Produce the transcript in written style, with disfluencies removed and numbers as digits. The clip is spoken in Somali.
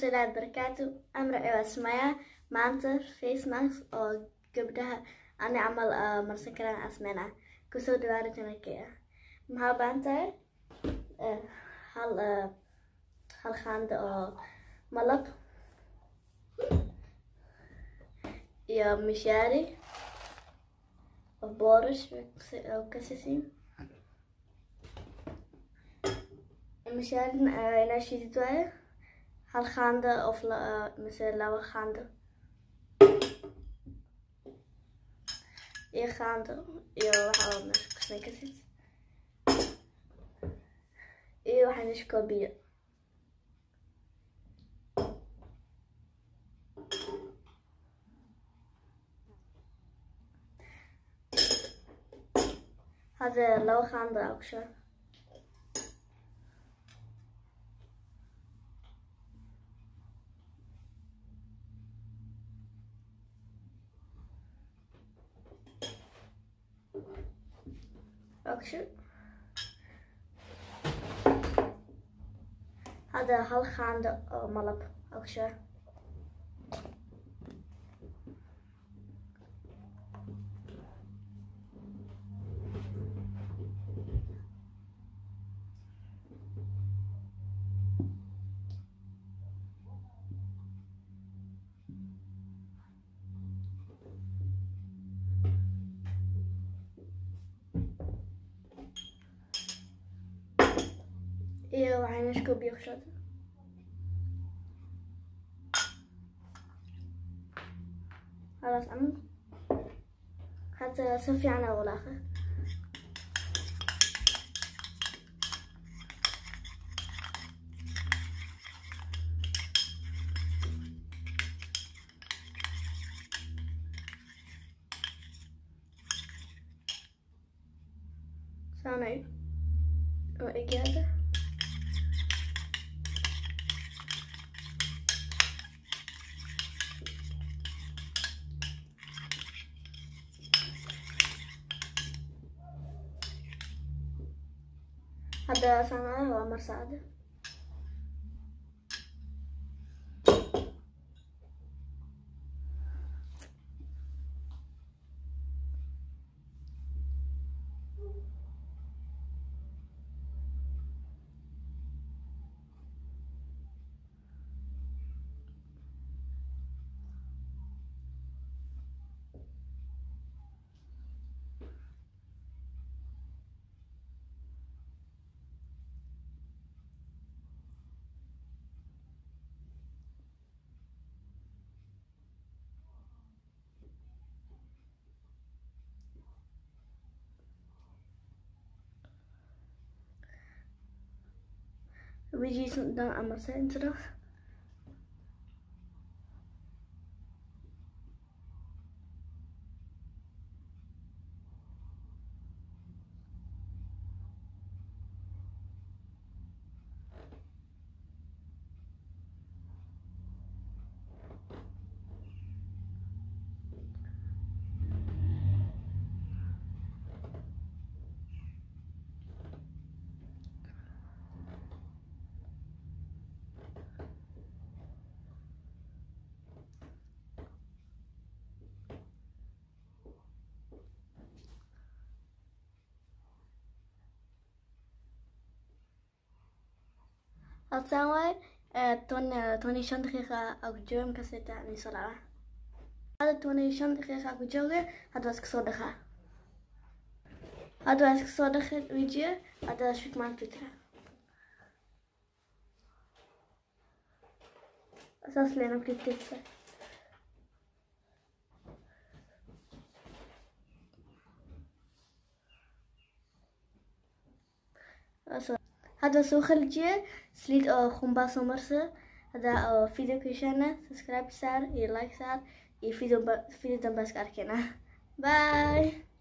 warahmatullahi wabarakatuh. Amra waa Sumaya. Maanta face mask oo gabdhaha ani camal marsan karaan asmeena. Kusoo dhawaada channelkeena. Maxaa u baahan tahay? hal qaando oo malab iyo mishaari oo boorish oo kasisin. Mishaarina inaa shiidid waaye. hal qaando of mise laba qaando iyo qaando iyo waxa oo meesha ku samayn kartid iyo waxaan isku biyo. هذا لو خاندة أكشر أكشر هذا هل خاندة ملب أكشر iyo waxaan isku biyo khashada خلاص عمل حتى صفي عنها ولا آخر ثاني وإجابة هذا صنعه هو مرصاد ويجي صندوق أما سنترا هتساوي 25 دقيقة أو جوم كسيت يعني صلاة هذا 25 دقيقة أو جوجة هذا اسك صدقة هذا اسك صدقة فيديو هذا شوك مان تويتر أساس لنا كتير هذا سو خلجي سليت خنباس ومرسى هذا فيديو كيشانا سبسكرايب صار لايك صار فيديو دم بس كاركنا باي.